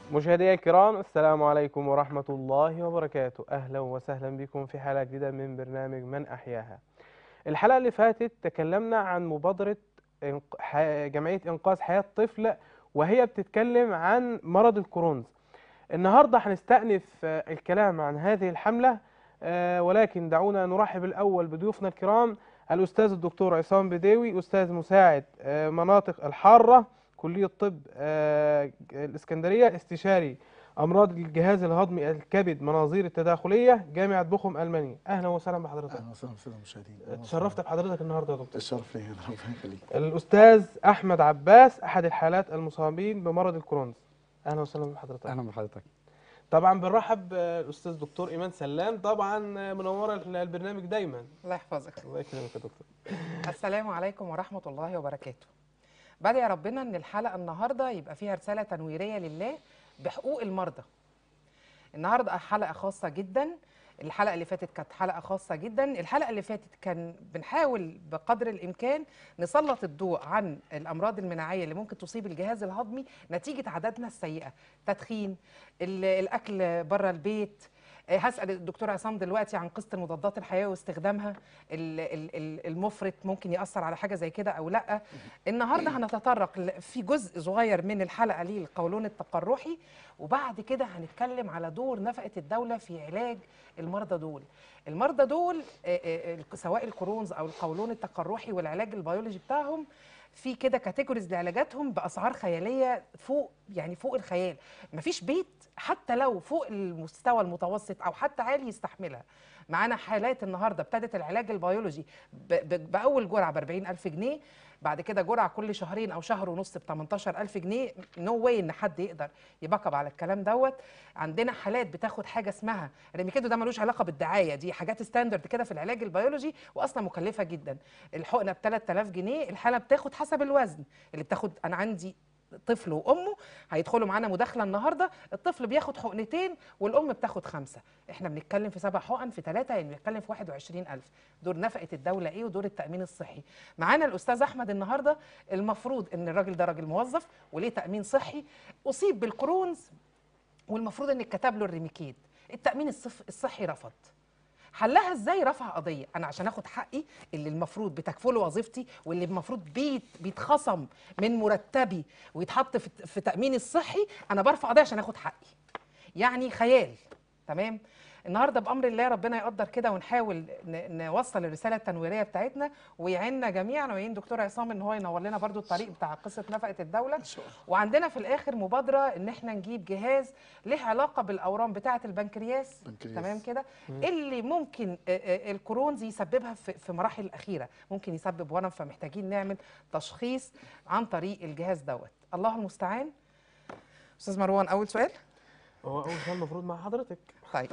مشاهدينا الكرام، السلام عليكم ورحمة الله وبركاته. أهلا وسهلا بكم في حلقة جديدة من برنامج من أحياها. الحلقة اللي فاتت تكلمنا عن مبادرة جمعية إنقاذ حياة طفل، وهي بتتكلم عن مرض الكرونز. النهاردة هنستأنف الكلام عن هذه الحملة، ولكن دعونا نرحب الأول بضيوفنا الكرام: الأستاذ الدكتور عصام بديوي، أستاذ مساعد مناطق الحارة، كلية طب الإسكندرية، استشاري أمراض الجهاز الهضمي الكبد مناظير التداخلية، جامعة بوخم ألمانيا. أهلا وسهلا بحضرتك. اهلا وسهلا بالساده المشاهدين. اتشرفت بحضرتك النهارده يا دكتور. الشرف ليا، ربنا يخليك. الأستاذ أحمد عباس، أحد الحالات المصابين بمرض الكرونز. أهلا وسهلا بحضرتك. اهلا بحضرتك. طبعا بنرحب بالاستاذ دكتور ايمان سلام، طبعا منوره البرنامج دايما. الله يحفظك. الله يكرمك يا دكتور. السلام عليكم ورحمة الله وبركاته. بدعي ربنا ان الحلقة النهاردة يبقى فيها رسالة تنويرية لله بحقوق المرضى. النهاردة حلقة خاصة جدا. الحلقة اللي فاتت كانت حلقة خاصة جدا. الحلقة اللي فاتت كان بنحاول بقدر الإمكان نسلط الضوء عن الأمراض المناعية اللي ممكن تصيب الجهاز الهضمي نتيجة عاداتنا السيئة، تدخين، الأكل بره البيت. هسأل الدكتور عصام دلوقتي عن قصة المضادات الحيوية واستخدامها، المفرط ممكن يأثر على حاجة زي كده أو لأ. النهاردة هنتطرق في جزء صغير من الحلقة للقولون التقرحي، وبعد كده هنتكلم على دور نفقة الدولة في علاج المرضى دول. المرضى دول سواء الكرونز أو القولون التقرحي والعلاج البيولوجي بتاعهم، في كده كاتيجوريز لعلاجاتهم باسعار خياليه فوق، يعني فوق الخيال. مفيش بيت حتى لو فوق المستوى المتوسط او حتى عالي يستحملها. معانا حالات النهارده ابتدت العلاج البيولوجي باول جرعه ب 40,000 جنيه، بعد كده جرعه كل شهرين او شهر ونص ب 18,000 جنيه. نو واي ان حد يقدر يبقى على الكلام دوت. عندنا حالات بتاخد حاجه اسمها ريميكيدو، ده ملوش علاقه بالدعايه، دي حاجات ستاندرد كده في العلاج البيولوجي واصلا مكلفه جدا. الحقنه ب 3000 جنيه، الحاله بتاخد حسب الوزن اللي بتاخد. انا عندي طفل وامه هيدخلوا معانا مداخله النهارده، الطفل بياخد حقنتين والام بتاخد 5. احنا بنتكلم في 7 حقن في 3، يعني بنتكلم في 21,000. دور نفقه الدوله ايه ودور التامين الصحي. معانا الاستاذ احمد النهارده. المفروض ان الراجل ده راجل موظف وليه تامين صحي، اصيب بالكرونز والمفروض ان اتكتب له الريميكيد. التامين الصحي رفض. حلها ازاي؟ رفع قضيه. انا عشان اخد حقي اللي المفروض بتكفله وظيفتي واللي المفروض بيتخصم من مرتبي ويتحط في تاميني الصحي، انا برفع قضيه عشان اخد حقي. يعني خيال. تمام. النهارده بامر الله ربنا يقدر كده ونحاول نوصل الرساله التنويريه بتاعتنا ويعيننا جميعا ويعين دكتور عصام ان هو ينور لنا برضو الطريق بتاع قصه نفقه الدوله. وعندنا في الاخر مبادره ان احنا نجيب جهاز له علاقه بالاورام بتاعه البنكرياس. تمام كده. اللي ممكن الكرونز يسببها في مراحل الاخيره، ممكن يسبب ورم، فمحتاجين نعمل تشخيص عن طريق الجهاز دوت. الله المستعان. استاذ مروان، اول سؤال. هو اول سؤال المفروض مع حضرتك. طيب.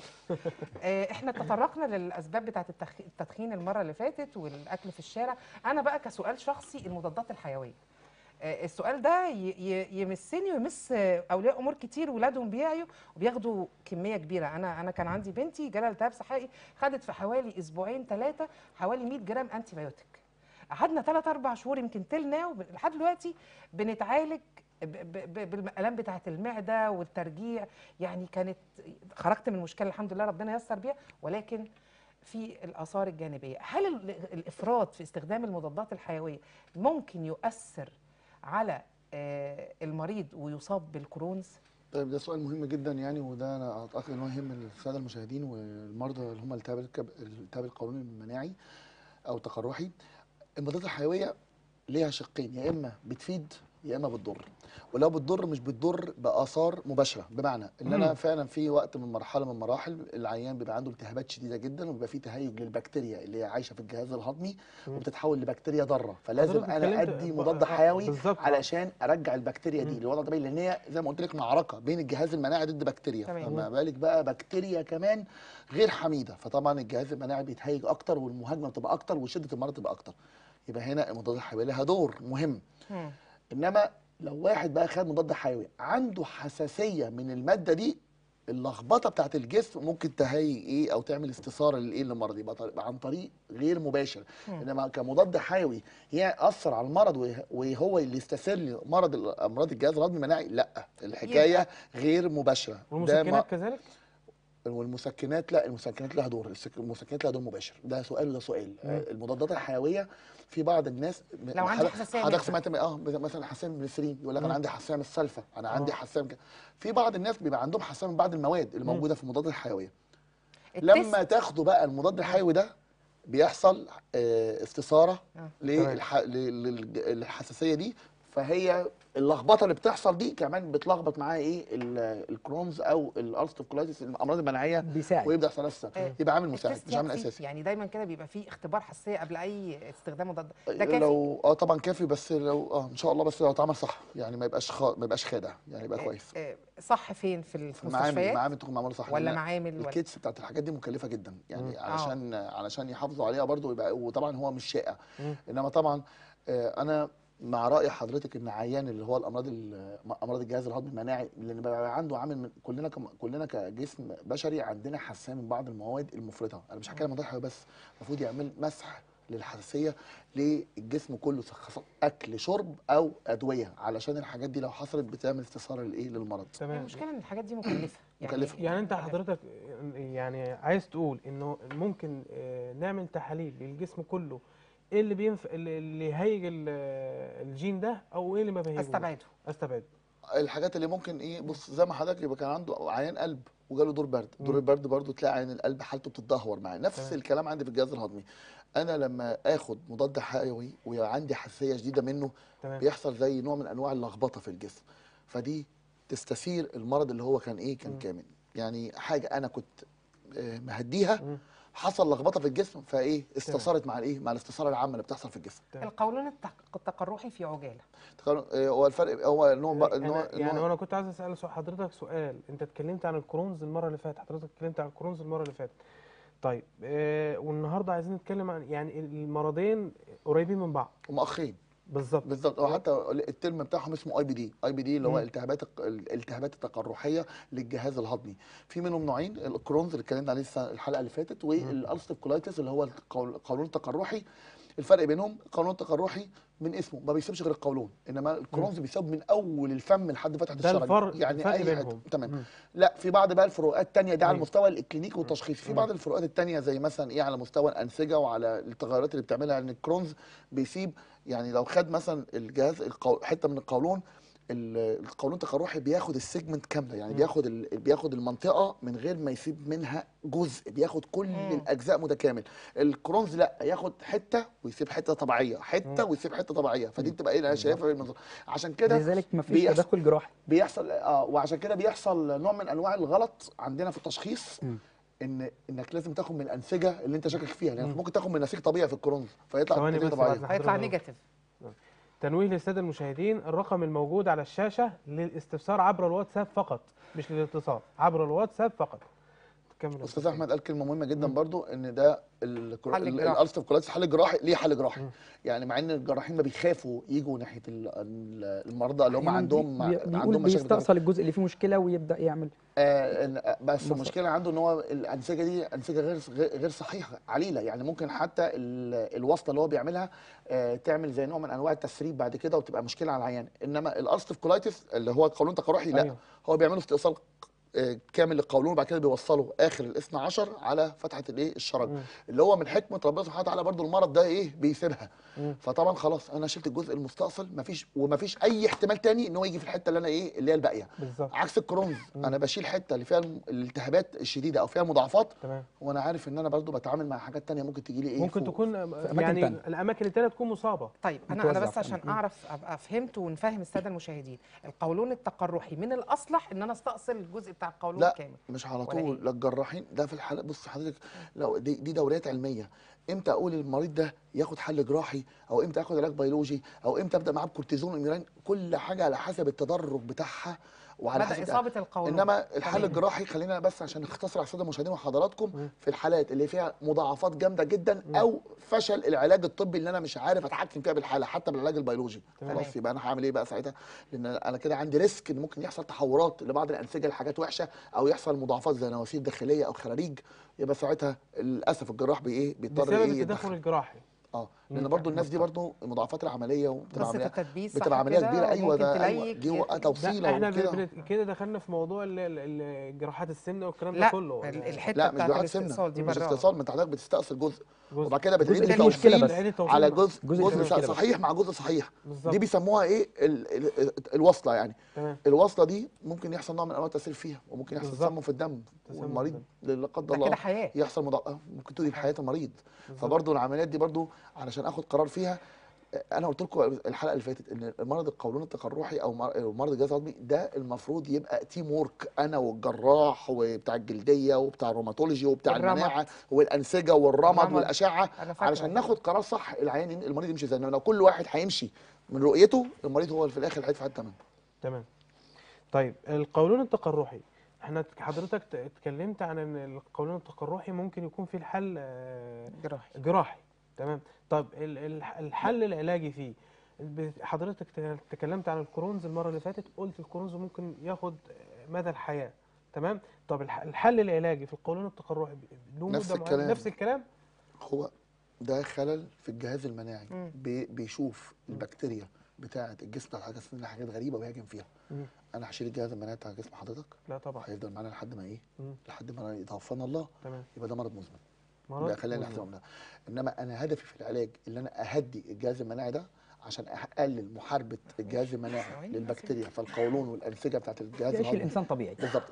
احنا تطرقنا للاسباب بتاعه التدخين المره اللي فاتت والاكل في الشارع. انا بقى كسؤال شخصي، المضادات الحيويه. السؤال ده يمسني ويمس اولياء امور كتير، ولادهم بيعيوا وبياخدوا كميه كبيره. انا كان عندي بنتي جالها التهاب صحي، خدت في حوالي اسبوعين 3 حوالي 100 جرام انتي بايوتيك. قعدنا 3 4 شهور يمكن تلنا لحد دلوقتي بنتعالج بالالام بتاعه المعده والترجيع. يعني كانت خرجت من المشكله الحمد لله، ربنا ييسر بيها، ولكن في الاثار الجانبيه. هل الافراط في استخدام المضادات الحيويه ممكن يؤثر على المريض ويصاب بالكرونز؟ طيب، ده سؤال مهم جدا يعني، وده انا اعتقد ان هو يهم الساده المشاهدين والمرضى اللي هم التهاب القولون المناعي او التقرحي. المضادات الحيويه ليها شقين، يا اما بتفيد يا اما بتضر. ولو بتضر مش بتضر باثار مباشره، بمعنى ان انا فعلا في وقت من مرحله من مراحل العيان بيبقى عنده التهابات شديده جدا وبيبقى فيه تهيج للبكتيريا اللي هي عايشه في الجهاز الهضمي وبتتحول لبكتيريا ضاره، فلازم انا ادي مضاد حيوي علشان ارجع البكتيريا دي للوضع الطبيعي، لان هي زي ما قلت لك معركه بين الجهاز المناعي ضد بكتيريا، فما بالك بقى بكتيريا كمان غير حميده، فطبعا الجهاز المناعي بيتهيج اكتر والمهاجمه بتبقى اكتر وشده المرض تبقى اكتر. يبقى هنا المضادات الحيويه لها دور مهم. انما لو واحد بقى خد مضاد حيوي عنده حساسيه من الماده دي، اللخبطه بتاعت الجسم ممكن تهيئ ايه او تعمل استثاره للايه للمرض، يبقى عن طريق غير مباشر. انما كمضاد حيوي ياثر على المرض وهو اللي يستثير لي امراض الجهاز الهضمي المناعي، لا، الحكايه غير مباشره. والمسكنات كذلك؟ والمسكنات لا، المسكنات لها دور، المسكنات لها دور مباشر. ده سؤال وده سؤال. المضادات الحيويه في بعض الناس لو عندي حساسيه حضرتك سمعت مثلا حساسيه من النسرين، يقول لك انا عندي حساسيه من السلفه، انا عندي حساسيه من في بعض الناس بيبقى عندهم حساسيه من بعض المواد اللي موجوده في المضادات الحيويه. لما تاخدوا بقى المضاد الحيوي ده بيحصل استثاره للحساسيه دي، فهي اللخبطه اللي بتحصل دي كمان بتلخبط معاها ايه الكرونز او الالستيف كولايتس، الامراض المناعيه، بيساعد ويبدا خلاص يبقى عامل مساعد مش عامل اساسي. يعني دايما كده بيبقى فيه اختبار حساسيه قبل اي استخدام مضاد، ده كافي؟ لو طبعا كافي، بس لو ان شاء الله، بس لو اتعمل صح يعني ما يبقاش خادع، يعني يبقى كويس. صح فين؟ في المستشفيات؟ معامل تكون معموله صح، ولا معامل الكيتس بتاعت الحاجات دي مكلفه جدا يعني، علشان يحافظوا عليها برضو يبقى، وطبعا هو مش شائع. انما طبعا انا مع رأي حضرتك ان عيان اللي هو امراض الجهاز الهضمي المناعي، لان بقى عنده عامل من كلنا كجسم بشري عندنا حساسيه من بعض المواد المفرطه. انا مش حكايه مضاد حيوي بس، المفروض يعمل مسح للحساسيه للجسم كله، اكل شرب او ادويه، علشان الحاجات دي لو حصلت بتعمل استثاره للمرض. تمام. المشكله ان الحاجات دي مكلفه يعني انت حضرتك يعني عايز تقول انه ممكن نعمل تحاليل للجسم كله، ايه اللي بينفع اللي يهيج الجين ده، او ايه اللي ما بيهيجوش؟ استبعده. الحاجات اللي ممكن ايه، بص زي ما حضرتك يبقى كان عنده عيان قلب وجاله دور برد، دور البرد برضه تلاقي عيان القلب حالته بتتدهور معاه، نفس الكلام عندي في الجهاز الهضمي. انا لما اخد مضاد حيوي وعندي حساسيه شديده منه، بيحصل زي نوع من انواع اللخبطه في الجسم، فدي تستثير المرض اللي هو كان كامل. يعني حاجه انا كنت مهديها، حصل لخبطه في الجسم، فايه استثارت مع مع الاستثاره العامه اللي بتحصل في الجسم. القولون التقرحي في عجاله، هو الفرق هو نوع يعني انا كنت عايز اسال حضرتك سؤال. انت اتكلمت عن الكرونز المره اللي فاتت، طيب والنهارده عايزين نتكلم عن يعني المرضين قريبين من بعض، هم اخين بالظبط. هو حتى الترم بتاعهم اسمه اي بي دي اللي هو الالتهابات التقرحيه للجهاز الهضمي. في منهم نوعين، الكرونز اللي اتكلمنا عليه الحلقه اللي فاتت، والالستيف كولايتس اللي هو القولون التقرحي. الفرق بينهم، القولون التقرحي من اسمه ما بيسيبش غير القولون، انما الكرونز بيسيب من اول الفم لحد فتحه الشرج، يعني اي حته. تمام. لا، في بعض بقى الفروقات الثانيه دي على المستوى الكلينيكي والتشخيصي. في بعض الفروقات الثانيه زي مثلا ايه على مستوى الانسجه وعلى التغيرات اللي بتعملها، ان الكرونز بيسيب، يعني لو خد مثلا الجهاز حته من القولون، القولون التقرحي بياخد السيجمنت كامله، يعني بياخد المنطقه من غير ما يسيب منها جزء، بياخد كل الاجزاء متكامل. الكرونز لا، ياخد حته ويسيب حته طبيعيه، حته ويسيب حته طبيعيه، فدي بتبقى ايه انا شايفها بالمنظر. عشان كده لذلك ما فيش تدخل جراحي بيحصل وعشان كده بيحصل نوع من انواع الغلط عندنا في التشخيص، انك لازم تاخد من الانسجه اللي انت شاكك فيها، لانك ممكن تاخد من نسيج طبيعي في الكرونز فيطلع نتيجه طبيعيه، هيطلع نيجاتيف. تنويه للساده المشاهدين، الرقم الموجود على الشاشه للاستفسار عبر الواتساب فقط، مش للاتصال، عبر الواتساب فقط. استاذ احمد قال كلمه مهمه جدا برضو، ان ده الالستيف كولايتس حل جراحي. ليه حل جراحي؟ يعني مع ان الجراحين ما بيخافوا يجوا ناحيه المرضى اللي هم عندهم مشاكل، بيستأصل الجزء اللي فيه مشكله ويبدا يعمل بس المشكله عنده ان هو الانسجه دي انسجه غير صحيحه عليله، يعني ممكن حتى الوصله اللي هو بيعملها تعمل زي نوع من انواع التسريب بعد كده وتبقى مشكله على العيان. انما الالستيف كولايتس اللي هو القولون التقرحي لا، هو بيعملوا استئصال كامل للقولون، وبعد كده بيوصلوا اخر الاثنى عشر على فتحه الشرج، اللي هو من حكمه ربنا سبحانه وتعالى برضو المرض ده بيسيبها. فطبعا خلاص انا شلت الجزء المستأصل، مفيش اي احتمال تاني ان هو يجي في الحته اللي انا اللي هي الباقيه بالظبط. عكس الكرونز انا بشيل حته اللي فيها الالتهابات الشديده او فيها مضاعفات، وانا عارف ان انا برضو بتعامل مع حاجات تانيه ممكن تيجي لي ممكن تكون يعني الاماكن التانيه تكون مصابه. طيب انا بس عشان اعرف ابقى فهمت ونفهم الساده المشاهدين، القولون التقرحي من الاصلح ان انا استأصل الجزء بتاع القولون كامل، مش على طول. لا، الجراحين ده في الحالات، بص حضرتك، لو دي دوريات علميه، امتى اقول المريض ده ياخد حل جراحي، او امتى ياخد علاج بيولوجي، او امتى ابدا معاه بكورتيزون وميرين، كل حاجه على حسب التدرج بتاعها وعلى بدأ حسب إصابة القولون. انما الحل تمام. الجراحي، خلينا بس عشان نختصر على الساده المشاهدين وحضراتكم، في الحالات اللي فيها مضاعفات جامده جدا او فشل العلاج الطبي اللي انا مش عارف اتحكم فيها بالحاله حتى بالعلاج البيولوجي، تمام. خلاص يبقى انا هعمل ايه بقى ساعتها؟ لان انا كده عندي ريسك ان ممكن يحصل تحورات لبعض الانسجه لحاجات وحشه، او يحصل مضاعفات زي نواسير داخليه او خراريج، يبقى ساعتها للاسف الجراح بيضطر بسبب ايه التدخل يتدخل. الجراحي. لان برضو الناس دي برضو مضاعفات العمليه وبتبقى قصة عمليه، التدبيس بتبقى صح عمليه كده، كبيره. ايوه وممكن ده ايوه تليك دي وقت ده توصيله احنا وكده. كده دخلنا في موضوع جراحات السمنه والكلام ده لا كله الحتة لا مش بتاعت جراحات سمنه، الاستئصال دي مش براها. استئصال، ما انت حضرتك بتستأصل جزء جزء وبعد كده الجزء بتعيد اللي فيه مشكلة التوصيل بس. عيد التوصيل على بقى. الجزء اللي فيه مشكلة بس. صحيح مع جزء صحيح. بالظبط. دي بيسموها ايه الوصله يعني. تمام. الوصله دي ممكن يحصل نوع من انواع التاثير فيها، وممكن يحصل بالظبط. تسمم في الدم، تسمم في والمريض الدم. لا قدر ده كده الله حياة. يحصل ممكن تؤذي بحياه المريض. بالظبط. فبرضه العمليات دي برضه علشان اخد قرار فيها، انا قلت لكم الحلقه اللي فاتت ان مرض القولون التقرحي او مرض الجهاز الهضمي ده المفروض يبقى تيم وورك، انا والجراح وبتاع الجلديه وبتاع الروماتولوجي وبتاع والرمد. المناعه والانسجه والرمد الرمد. والاشعه، أنا فاكرة علشان دي. ناخد قرار صح العيان المريض يمشي ازاي. لو كل واحد هيمشي من رؤيته، المريض هو اللي في الاخر هيدفع الثمن. تمام. طيب القولون التقرحي، احنا حضرتك اتكلمت عن ان القولون التقرحي ممكن يكون فيه الحل جراحي. تمام. طب الحل العلاجي فيه، حضرتك تكلمت عن الكرونز المره اللي فاتت، قلت الكرونز ممكن ياخد مدى الحياه. تمام. طب الحل العلاجي في القولون التقرحي له نفس مده معينه؟ الكلام. نفس الكلام. هو ده خلل في الجهاز المناعي، بيشوف البكتيريا بتاعه الجسم بتاع حاجه اسمها حاجات غريبه ويهاجم فيها. انا هشيل الجهاز المناعي بتاع جسم حضرتك؟ لا طبعا. هيفضل معانا لحد ما ايه؟ لحد ما يتوفانا الله. تمام. يبقى ده مرض مزمن. مرض ده خلينا نحسبه ده. انما انا هدفي في العلاج اللي انا اهدي الجهاز المناعي ده عشان اقلل محاربه الجهاز المناعي للبكتيريا في القولون والانسجه بتاعت الجهاز يعيش الهضمي. الانسان طبيعي بالظبط.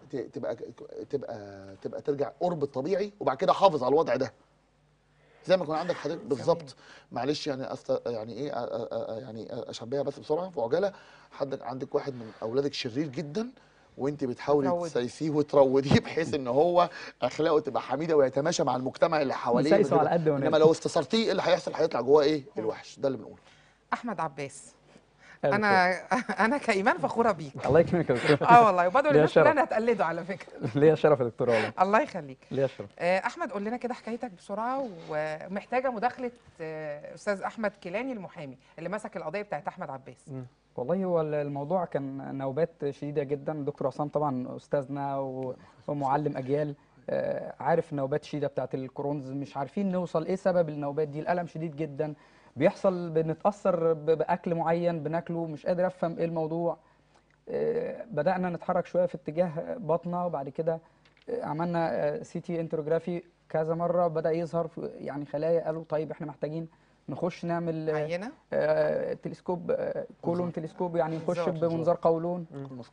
تبقى ترجع قرب الطبيعي، وبعد كده احافظ على الوضع ده زي ما يكون عندك حضرتك بالظبط. معلش يعني يعني ايه يعني اشبهها بس بسرعه في عجاله. عندك واحد من اولادك شرير جدا، وانت بتحاولي تسيسيه وتروضيه بحيث ان هو اخلاقه تبقى حميده ويتماشى مع المجتمع اللي حواليه. نسيسه على قد ما انما لو استثرتيه ايه اللي هيحصل؟ هيطلع جواه ايه؟ الوحش. ده اللي بنقوله. احمد عباس، انا كايمان فخوره بيك. الله يكرمك يا دكتور. والله، وبدعو للناس كلها انها تقلده على فكره. ليا شرف يا دكتور والله. الله يخليك. ليا شرف. احمد قول لنا كده حكايتك بسرعه، ومحتاجه مداخله استاذ احمد كيلاني المحامي اللي مسك القضيه بتاعت احمد عباس. والله هو الموضوع كان نوبات شديده جدا. دكتور عصام طبعا استاذنا ومعلم اجيال، عارف النوبات الشديده بتاعت الكرونز، مش عارفين نوصل ايه سبب النوبات دي. الالم شديد جدا بيحصل، بنتاثر باكل معين بناكله، مش قادر افهم ايه الموضوع. بدانا نتحرك شويه في اتجاه بطنه، وبعد كده عملنا CT انتروجرافي كذا مره، بدا يظهر يعني خلايا. قالوا طيب احنا محتاجين نخش نعمل عينه تلسكوب كولون تلسكوب، يعني نخش بمنظار قولون.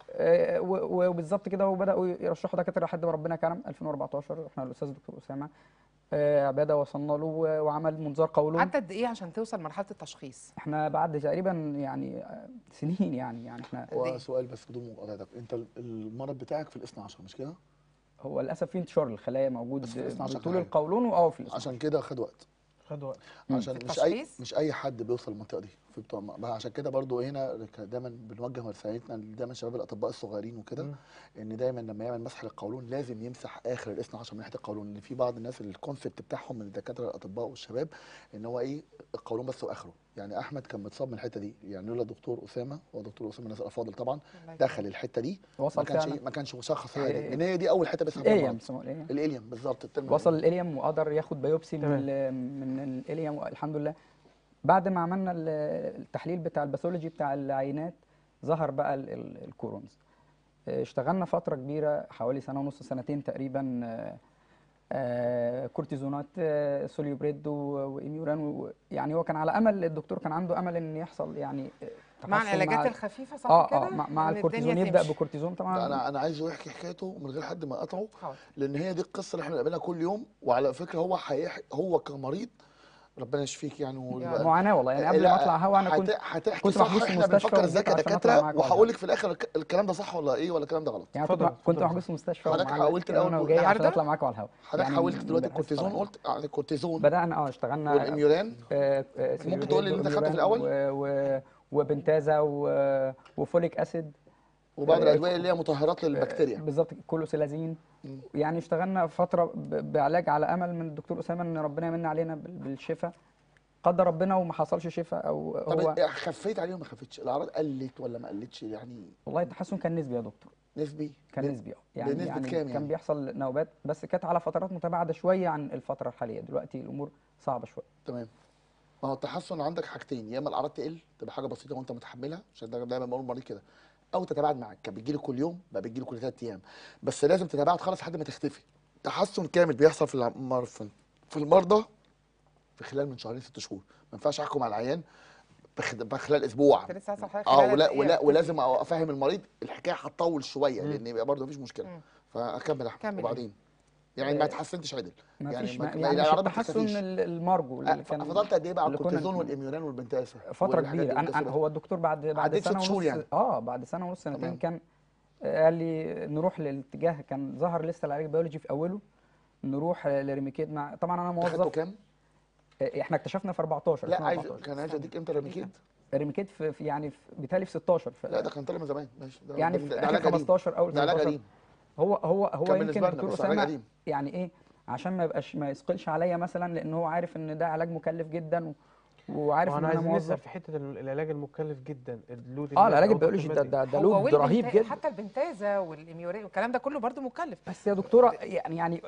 وبالظبط كده، وبداوا يرشحوا دكاتره لحد ما ربنا كرم 2014 احنا الاستاذ دكتور اسامه عباده وصلنا له وعمل منظار قولون. قعدت قد ايه عشان توصل مرحله التشخيص؟ احنا بعد تقريبا يعني سنين يعني احنا. هو سؤال بس بدون مقاطعتك، انت المرض بتاعك في الاثنى عشر مش كده؟ هو للاسف في انتشار الخلايا موجود في طول القولون في عشان كده خد وقت. عشان مش اي حد بيوصل للمنطقه دي في عشان كده برضو هنا دايما بنوجه رسالتنا دايما شباب الاطباء الصغيرين وكده، ان دايما لما يعمل مسح للقولون لازم يمسح اخر الاثنى عشر من ناحيه القولون. لان في بعض الناس الكونسيبت بتاعهم من الدكاتره الاطباء والشباب ان هو ايه القولون بس واخره. يعني احمد كان متصاب من الحته دي، يعني لولا دكتور اسامه، ودكتور اسامه الناس الافاضل طبعا دخل الحته دي وصل ما كانش مشخص حاجه. لان هي دي اول حته بيسحب الاليم بالظبط. وصل الاليم وقدر ياخد بايوبسي من الاليم الحمد لله. بعد ما عملنا التحليل بتاع الباثولوجي بتاع العينات ظهر بقى الكورونز. اشتغلنا فتره كبيره حوالي سنه ونص سنتين تقريبا، كورتيزونات سوليوبريد وإميوران، يعني هو كان على امل، الدكتور كان عنده امل ان يحصل يعني مع العلاجات الخفيفه صح كده. مع الكورتيزون يبدا بكورتيزون طبعا. انا عايزه يحكي حكايته من غير حد ما اقطعه، لان هي دي القصه اللي احنا بنقابلها كل يوم. وعلى فكره هو كمريض ربنا يشفيك يعني معاناه والله. يعني قبل ما اطلع هوا انا كنت محجوز في المستشفى. احنا بنفكر ازاي كدكاتره، وهقول لك في الاخر الكلام ده صح ولا ايه، ولا الكلام ده غلط. يعني كنت محجوز في المستشفى. حضرتك حاولت الاول وجاي عشان اطلع معاكم على الهوا. حضرتك حاولت دلوقتي الكورتيزون، قلت على الكورتيزون بدانا اشتغلنا والاميوران. ممكن تقول لي اللي انت خدته في الاول؟ وبنتازا وفوليك اسيد وبعض الادويه اللي هي مطهرات للبكتيريا. بالظبط، كلوسيلازين. مم. يعني اشتغلنا فتره بعلاج على امل من الدكتور اسامه ان ربنا يمن علينا بالشفاء. قدر ربنا وما حصلش شفاء، او طب هو خفيت عليه وما خفتش؟ الاعراض قلت ولا ما قلتش يعني؟ والله التحسن كان نسبي يا دكتور. نسبي؟ كان نسبي يعني بنسبة يعني كام كان يعني؟ بيحصل نوبات، بس كانت على فترات متباعده شويه عن الفتره الحاليه. دلوقتي الامور صعبه شويه. تمام. ما هو التحسن عندك حاجتين، يا اما الاعراض تقل تبقى حاجه بسيطه وانت متحملها، عشان ده دايما بقول للمريض كده، او تتباعد معاك. كان بتجيلي كل يوم بقى بتجيلي كل 3 ايام، بس لازم تتباعد خالص لحد ما تختفي. تحسن كامل بيحصل في المرضى في خلال من شهرين 6 شهور. ما ينفعش احكم على العيان خلال اسبوع. كنت لسه هسأل حضرتك خلال قد ايه يا دكتور؟ ولازم افهم المريض الحكايه هتطول شويه، مم. لان يبقى برضه مفيش مشكله. مم. فاكمل يا احمد. كمل. وبعدين يعني ما اتحسنتش عدل، ما يعني فيش ما يعني مش الاعراض ما التحسن بتختفيش. المرجو اللي كان فضلت قد ايه بقى على اللي كنا الكورتيزون والاميونان والبنتاسه فتره والحاجات كبيره. دي انا والدوسيبات؟ هو الدكتور بعد عديت سنه 6 شهور ونص يعني. بعد سنه ونص سنتين تمام. كان قال لي نروح للاتجاه. كان ظهر لسه العلاج البيولوجي في اوله، نروح لريميكيد. مع طبعا انا انت خدته موظف. كام؟ احنا اكتشفنا في 14 لا عايز، 2014. كان عايز اديك امتى ريميكيد؟ ريميكيد في يعني بيتهيألي في 16 لا ده كان طالع من زمان. ماشي، ده يعني ده في علاج اخر قديم. 15 اول ده علاج 16. قديم هو كان يمكن بالنسبه لنا، الدكتور بس علاج اسامه قديم. يعني ايه، عشان ما يثقلش عليا مثلا، لان هو عارف ان ده علاج مكلف جدا وعارف ان واحنا انا عايزين نسأل موظف. في حته العلاج المكلف جدا، اللود العلاج المادي او الضغط البيولوجي ده المادي. ده هو لود رهيب جدا. حتى البنتازا والاميورين والكلام ده كله برضو مكلف. بس يا دكتوره يعني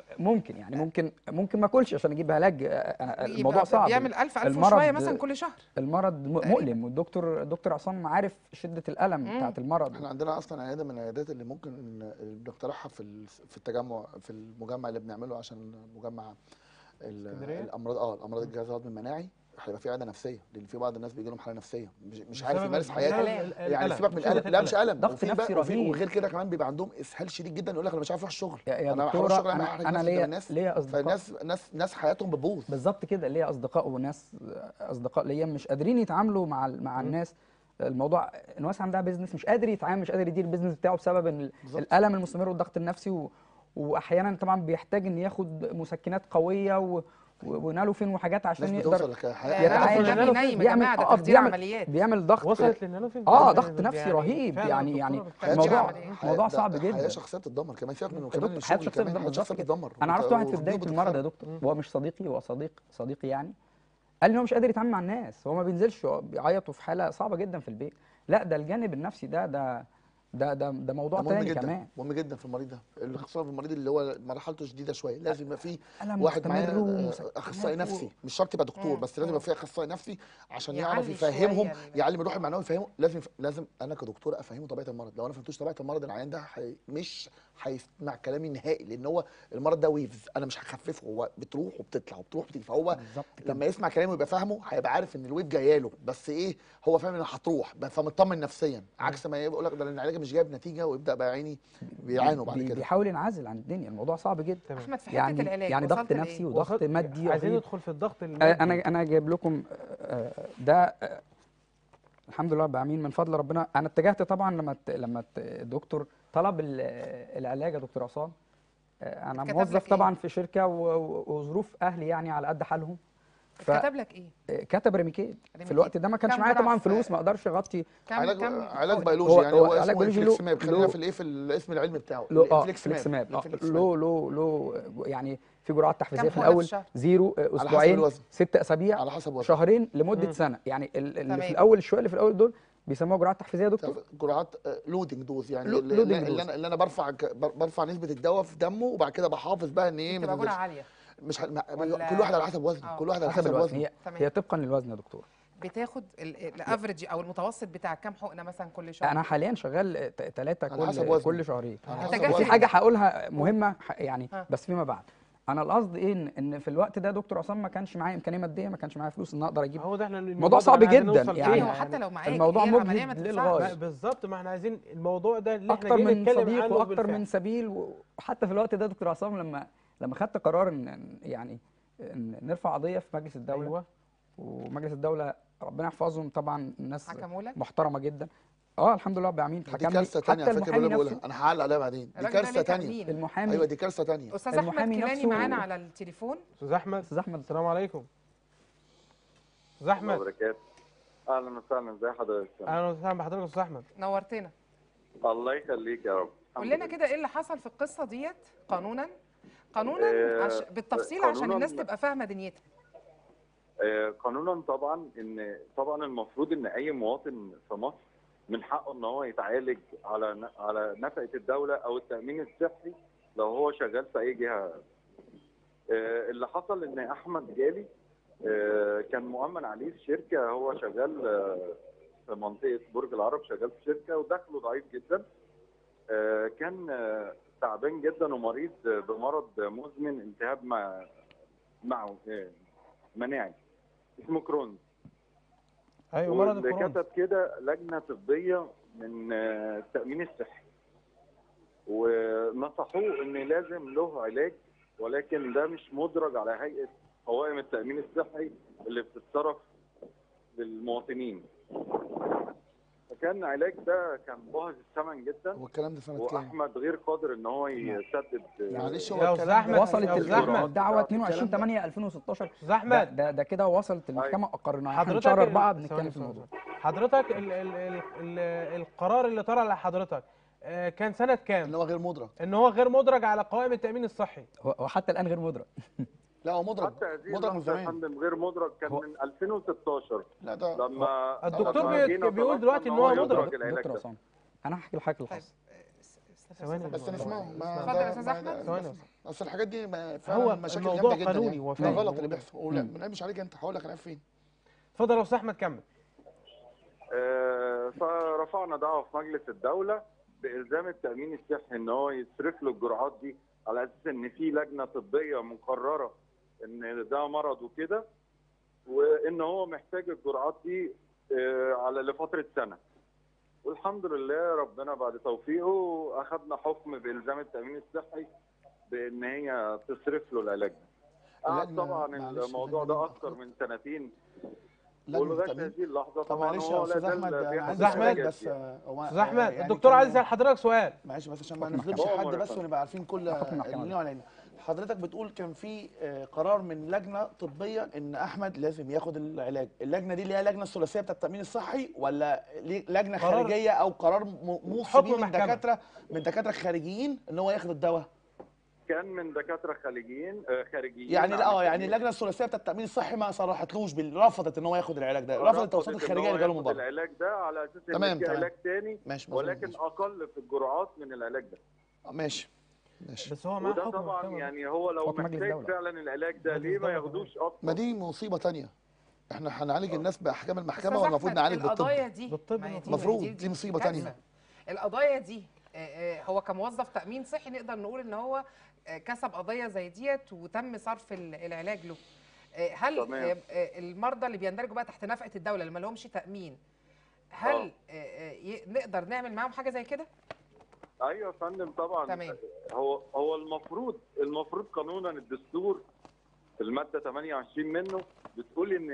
ممكن ما اكلش عشان اجيب علاج. الموضوع يبقى صعب. بيعمل 1000 وشويه مثلا المرض كل شهر المرض تقريبا. مؤلم، والدكتور عصام عارف شده الالم بتاعت المرض. احنا عندنا اصلا عياده من العيادات اللي ممكن بنقترحها في التجمع، في المجمع اللي بنعمله عشان مجمع اسكندريه. الامراض الجهاز الهضمي المناعي. هيبقى في عياده نفسيه، لان في بعض الناس بيجي لهم حاله نفسيه مش عارف يمارس حياته. يعني سيبك من الالم، لا مش الم، ضغط نفسي رهيب. وغير كده كمان بيبقى عندهم اسهال شديد جدا، يقول لك انا مش عارف اروح الشغل. يا انا هروح دكتوره الشغل انا هحرج انا نفسي قدام الناس. ليا اصدقاء. فالناس حياتهم بتبوظ. بالظبط كده، ليا اصدقاء وناس اصدقاء ليا مش قادرين يتعاملوا مع الناس. الموضوع الناس عندها بيزنس، مش قادر يتعامل، مش قادر يدير البيزنس بتاعه بسبب ان الالم المستمر والضغط النفسي. واحيانا طبعا بيحتاج ان ياخد مسكنات قويه ونالوفين وحاجات عشان يقدر يتعايش. ده بينيم يا جماعه، ده تخدير عمليات. بيعمل ضغط. وصلت للنانوفين. ضغط نفسي رهيب. فعلا يعني الدكتورة الموضوع صعب حياه جدا. شخصيه بتتدمر كمان، سيبك من دكتور، كمان حياه الشغل، شخصيه كمان حياه شخصيه بتتدمر. انا عرفت واحد في بدايه المرض يا دكتور، هو مش صديقي، هو صديقي يعني. قال لي هو مش قادر يتعامل مع الناس، هو ما بينزلش، هو بيعيط في حاله صعبه جدا في البيت. لا ده الجانب النفسي ده موضوع تاني كمان. مهم جدا في المريض ده، خصوصا في المريض اللي هو مرحلته شديده شويه. لازم يبقى فيه ألم واحد مستمر معاه ومسكنات اخصائي نفسي، مش شرط يبقى دكتور، بس لازم يبقى فيه اخصائي نفسي عشان يعرف يعلي يفهمهم، شوية يعلم الروح المعنوي، يفهمه. لازم انا كدكتور افهمه طبيعه المرض. لو انا فهمتوش طبيعه المرض، العيان ده مش هيسمع كلامي نهائي، لان هو المرض ده ويفز، انا مش هخففه، هو بتروح وبتطلع وبتروح وبتيجي. فهو لما يسمع كلامي ويبقى فاهمه، هيبقى عارف ان الويف جايه له، بس ايه، هو فاهم انها هتروح، فمطمن نفسيا. عكس ما يقول لك ده العلاج مش جايب نتيجه، ويبدا بقى عيني بيعانوا بعد كده. بيحاول ينعزل عن الدنيا. الموضوع صعب جدا. احمد في حته يعني العلاج يعني وصلت ضغط لإيه؟ نفسي وضغط مادي عايزين رهيب. ندخل في الضغط المادي. انا جايب لكم ده الحمد لله رب العالمين من فضل ربنا. انا اتجهت طبعا لما الدكتور طلب العلاج يا دكتور عصام. انا كتب موظف لك طبعا إيه؟ في شركه وظروف اهلي يعني على قد حالهم. كتب لك ايه؟ كتب ريميكيد. في الوقت ده ما كانش كام معايا جرعة طبعا في- فلوس، ما اقدرش اغطي. علاج بيولوجي يعني، هو علاج اسمه بيولوجي انفليكسماب. خلينا له في الايه، في الاسم العلمي بتاعه، فليكسماب. له يعني في جرعات تحفيزيه كام في حقنة الاول، في الشهر؟ 0 حسب اسبوعين الوزن. 6 اسابيع على حسب وزن. شهرين لمده سنه. يعني اللي تمام. في الاول، الشويه اللي في الاول دول بيسموها جرعات تحفيزيه يا دكتور. جرعات لودنج دوز يعني، لودنج دوز. اللي انا برفع نسبه الدواء في دمه، وبعد كده بحافظ بقى ان ايه، بتبقى جرعه عاليه. مش ولا- كل واحد على حسب وزنه، كل واحد على حسب الوزن. وزنه. هي طبقا للوزن يا دكتور. بتاخد الافريج او المتوسط بتاع كام حقنه مثلا كل شهر؟ انا حاليا شغال 3 على حسب وزنه. كل شهرين. على حسب هتجهز في وزنه. حاجه هقولها مهمه يعني ها. بس فيما بعد. انا القصد ايه، ان في الوقت ده دكتور عصام ما كانش معايا امكانيه ماديه، ما كانش معايا فلوس ان اقدر اجيب. هو ده احنا الموضوع صعب جدا يعني هو حتى لو معاك الموضوع هي العملية مجهد ما للغاية. تدفعش. بالظبط، ما احنا عايزين الموضوع ده اللي احنا اكتر جايين من نتكلم صديق عنه واكتر بالفعل. من سبيل. وحتى في الوقت ده دكتور عصام لما خدت قرار ان إن نرفع قضيه في مجلس الدوله. ايوه. ومجلس الدوله ربنا يحفظهم طبعا، الناس حكموا محترمه جدا. الحمد لله رب العالمين. دي حكم لي كارثه ثانيه على حتى فكره المحامي اللي بقولها، نفسه. انا هعلق عليها بعدين. دي الراجل ده كارثه ليه ثانيه. تأمين. المحامي ايوه دي كارثه ثانيه. استاذ احمد المحامي كيلاني نفسه- معانا على التليفون. استاذ احمد. استاذ احمد، السلام عليكم. استاذ الله احمد. وبركاته. اهلا وسهلا، ازي حضرتك؟ اهلا وسهلا بحضرتك يا استاذ احمد. نورتنا. الله يخليك يا رب. قول الحمد لنا لله. كده ايه اللي حصل في القصه ديت قانونا بالتفصيل عشان الناس قانونا تبقى فاهمه دنيتها. قانونا طبعا طبعا المفروض ان اي مواطن في مصر من حقه ان هو يتعالج على نفقه الدوله او التامين الصحي لو هو شغال في اي جهه. اللي حصل ان احمد جالي كان مؤمن عليه في شركه، هو شغال في منطقه برج العرب، شغال في شركه ودخله ضعيف جدا. كان تعبان جدا ومريض بمرض مزمن التهاب معه مناعي اسمه كرونز. ايوه مرض واللي الكورونا. كتب كده لجنه طبيه من التامين الصحي ونصحوه ان لازم له علاج، ولكن ده مش مدرج على هيئه قوائم التامين الصحي اللي بتتصرف للمواطنين. فكان العلاج ده كان باهظ الثمن جدا، هو الكلام ده سنه كام؟ واحمد غير قادر ان هو يسدد. معلش، يا هو أستاذ الكلام أحمد، ده وصلت يا أستاذ أحمد. الدعوه الكلام 22/8/2016. استاذ احمد، ده كده وصلت المحكمه اقرناها. احنا من حضرتك شهر 4 ثواني بنتكلم في ثواني الموضوع. ثواني. حضرتك القرار اللي طرأ لحضرتك كان سنة ان كام؟ هو غير مدرك. ان هو غير مدرج على قوائم التأمين الصحي. هو حتى الان غير مدرك. لا هو مدرك، حتى هذه مدرك من اللحظه يا زمان. فندم غير مدرج، كان هو- من 2016 لا ده لما الدكتور لما جينا بيقول طلبنا دلوقتي ان هو يدرج مدرج. العلاج دكتور ده. عصام، انا هحكي لحضرتك طيب الحصل. ثواني بس نسمعه. اتفضل يا أستاذ أحمد. ثواني يا أستاذ. اصل الحاجات دي هو فعلا مشاكل الموضوع جامده جدا قانوني يعني. ده وفاهم. غلط اللي بيحصل. ولا ما نعمش عليك انت، هقول لك انا فين. اتفضل يا استاذ احمد كمل. فرفعنا دعوه في مجلس الدوله بالزام التامين الصحي ان هو يصرف له الجرعات دي، على اساس ان في لجنه طبيه مقرره ان ده مرض وكده، وان هو محتاج الجرعات دي على لفتره سنه. والحمد لله ربنا بعد توفيقه اخذنا حكم بالزام التامين الصحي بان هي تصرف له العلاج ده. قعد اللجنة- طبعا معلش، الموضوع اللجنة ده دي اكثر من سنتين، لجنة ولغايه التأمين. هذه اللحظه طب طبعا معلش هو يا لا استاذ زال احمد، انا بياخد عندي أستاذ سؤال العلاجات بس. دي. هو استاذ احمد يعني الدكتور كان- عايز يسأل حضرتك سؤال. معلش بس عشان ما حكم نظلمش محكمة. حد عمر بس يا ونبقى عارفين كل حكم محكمة. اللي علينا. حضرتك بتقول كان في قرار من لجنه طبيه ان احمد لازم ياخد العلاج. اللجنه دي اللي هي اللجنه الثلاثيه بتاع التامين الصحي، ولا لجنه قرار- خارجيه او قرار موصي حكم بيه من محكمة. دكاتره خارجيين ان هو ياخد الدواء؟ كان من دكاتره خارجيين يعني عن يعني التأمين. اللجنه الثلاثيه بتاع التامين الصحي ما صرحتلوش رفضت ان هو ياخد العلاج ده، رفضت التوصيات رفضت إن الخارجيه هو اللي جاله من ياخد بره. العلاج ده على اساس ان تمام، في تمام. علاج تاني، ماشي ولكن ماشي. اقل في الجرعات من العلاج ده. ماشي ماشي. بس هو معاه وده حكم طبعا محكمة. يعني هو لو حكم مجلس محتاج دولة. فعلا العلاج ده مجلس ليه ما دولة ياخدوش ما اصلا؟ دي مصيبه تانية. احنا هنعالج الناس باحكام المحكمه أستاذ ولا المفروض أحمد، نعالج بالطب؟ القضايا دي بالطب ما هي دي- المفروض. ما هي دي مصيبة كارثة. تانية. القضايا دي هو كموظف تأمين صحي نقدر نقول ان هو كسب قضية زي ديت وتم صرف العلاج له. هل تمام. المرضى اللي بيندرجوا بقى تحت نفقة الدولة اللي ما لهمش تأمين، هل نقدر نعمل معاهم حاجة زي كده؟ ايوه يا فندم طبعا. تمام. هو المفروض قانونا الدستور الماده 28 منه بتقول ان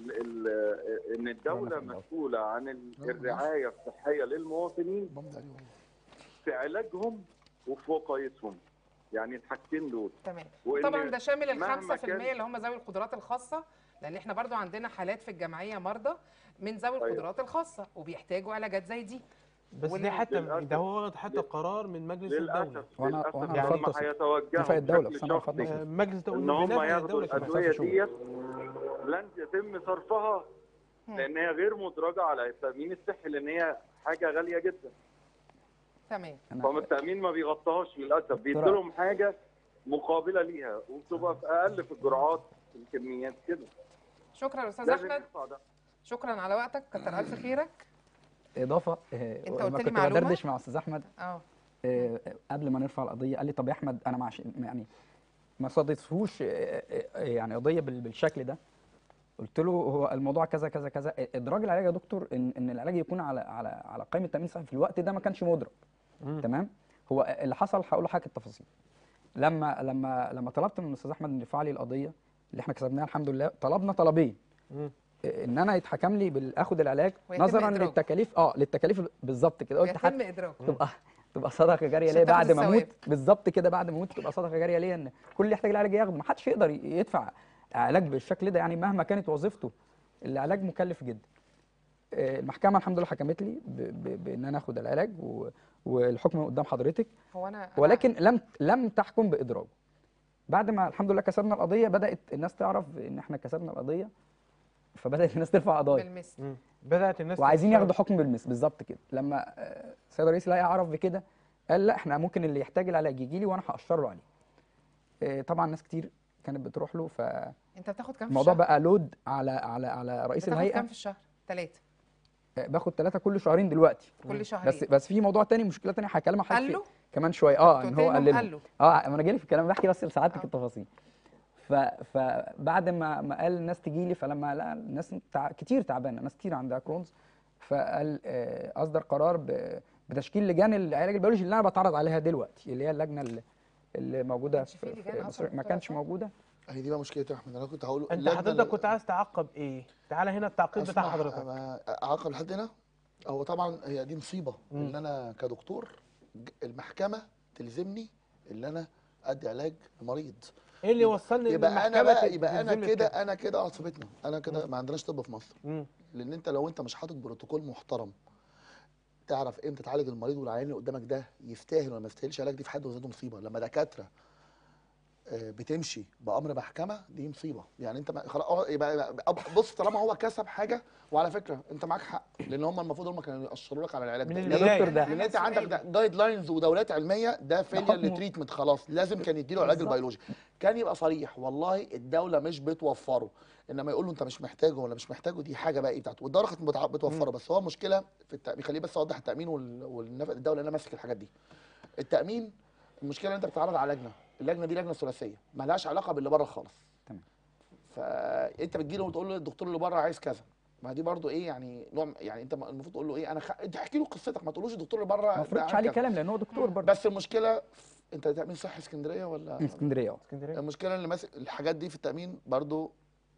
ان الدوله مسؤوله عن الرعايه الصحيه للمواطنين بمضي عليه والله. في علاجهم وفي وقايتهم، يعني الحاجتين دول. تمام. وإن طبعا ده شامل ال مهما 5% كان- اللي هم ذوي القدرات الخاصة، لأن احنا برضو عندنا حالات في الجمعية مرضى من ذوي أيوة. القدرات الخاصة وبيحتاجوا علاجات زي دي. بس دي حتى للأسف. ده هو واخد حتى قرار من مجلس الدولة. للاسف وأنا للاسف رفضت هم أصل. هيتوجهوا نفع الدولة، بشكل بس أنا رفضت شخصي أصل. مجلس ان الدولة هم بنفع ياخدوا الدولة كمان. الادويه شغل. ديت لن يتم صرفها لان هي غير مدرجه على التامين الصحي، لان هي حاجه غاليه جدا. تمام. فالتامين ما بيغطيهاش للاسف، بيديلهم حاجه مقابله ليها وبتبقى في اقل في الجرعات في الكميات كده. شكرا يا أستاذ لازم أحمد، يدفع ده. شكرا على وقتك، كتر ألف خيرك. اضافه قلت لما لي كنت معلومة؟ بدردش مع استاذ احمد قبل ما نرفع القضيه، قال لي طب يا احمد انا يعني ما صادفهوش يعني قضيه بالشكل ده. قلت له هو الموضوع كذا كذا كذا. ادراج العلاج يا دكتور ان العلاج يكون على قائمه التامين الصحي في الوقت ده ما كانش مدرج. تمام. هو اللي حصل هقول لحضرتك التفاصيل. لما طلبت من الاستاذ احمد ان يرفع لي القضيه اللي احنا كسبناها الحمد لله، طلبنا طلبين. ان انا يتحكم لي اخد العلاج ويتم نظرا إدراجه. للتكاليف بالظبط كده. قلت ويتم إدراكه. تبقى صدقه جاريه عشان ليا تاخد بعد ما اموت. الثواب. بالظبط كده، بعد ما اموت تبقى صدقه جاريه ليا، ان كل اللي يحتاج العلاج ياخده. ما حدش يقدر يدفع علاج بالشكل ده، يعني مهما كانت وظيفته العلاج مكلف جدا. المحكمه الحمد لله حكمت لي بان انا اخد العلاج والحكم قدام حضرتك، هو انا ولكن لم تحكم باضراره. بعد ما الحمد لله كسبنا القضيه بدات الناس تعرف ان احنا كسبنا القضيه، فبدات الناس ترفع قضايا بالمثل. بدات الناس وعايزين تشتغل. ياخدوا حكم بالمثل بالظبط كده. لما السيد الرئيس لقى عرف بكده قال لا احنا ممكن اللي يحتاج العلاج يجي لي وانا هقشر له عليه. طبعا ناس كتير كانت بتروح له، فالموضوع انت بتاخد كام في الشهر؟ بقى لود على رئيس بتاخد الهيئه. كام في الشهر؟ 3 باخد 3 كل شهرين دلوقتي. كل شهرين. بس في موضوع تاني، مشكله تانيه هكلمها قال حضرتك له؟ كمان شويه. كنت ان قلت هو لي إنه قال قال له له. ما انا جاي في الكلام، بحكي بس لسعادتك آه. التفاصيل. فبعد ما قال الناس تجي لي، فلما لقى الناس كتير تعبانه، ناس كتير عندها كرونز، فقال اصدر قرار بتشكيل لجان العلاج البيولوجي اللي انا بتعرض عليها دلوقتي، اللي هي اللجنه اللي موجوده كانش في لجان أصلاً ما كانش موجوده. هي دي بقى مشكله يا احمد. انا كنت هقول انت اللجنة حضرتك كنت عايز تعقب ايه؟ تعالى هنا التعقيب بتاع اسمع، حضرتك. اعاقب لحد هنا. هو طبعا هي دي مصيبه ان انا كدكتور المحكمه تلزمني ان انا ادي علاج لمريض. ايه اللي وصلني يبقى انا للمحكمة بقى يبقى انا تلزمني كده بكده؟ انا كده عصبتنا. انا كده ما عندناش طب في مصر. مم. لان انت لو انت مش حاطط بروتوكول محترم تعرف امتى تعالج المريض والعيان اللي قدامك ده يستاهل ولا ما يستاهلش علاج، دي في حد ذاته مصيبه. لما دكاتره بتمشي بامر محكمه دي مصيبه. يعني انت خلاص يبقى بص، طالما هو كسب حاجه، وعلى فكره انت معاك حق، لان هم المفروض هم كانوا يقشروا لك على العلاج من ده. البداية. ليه؟ دكتور ده لان انت عندك جايد لاينز ودولات علميه، ده فيلير حكمه. لتريتمنت خلاص، لازم كان يديله علاج بالظبط. البيولوجي. كان يبقى صريح والله الدوله مش بتوفره، انما يقول له انت مش محتاجه ولا مش محتاجه، دي حاجه بقى ايه بتاعته، والدوله كانت بتوفره. بس هو مشكله في التامين. خليه بس اوضح التامين والنفق الدوله، انا ماسك الحاجات دي. التامين المشكله انت بتتعرض على لجنه، اللجنه دي لجنه ثلاثيه ما لهاش علاقه باللي بره خالص. تمام. فانت بتجي له وتقول له الدكتور اللي بره عايز كذا، ما دي برضو ايه يعني نوع، يعني انت المفروض تقول له ايه انت احكي له قصتك، ما تقولوش الدكتور اللي بره ما فرضتش عليه كلام لان هو دكتور برضه. بس المشكله انت تامين صحي اسكندريه ولا اسكندريه. اسكندريه. المشكله اللي ماسك الحاجات دي في التامين برضو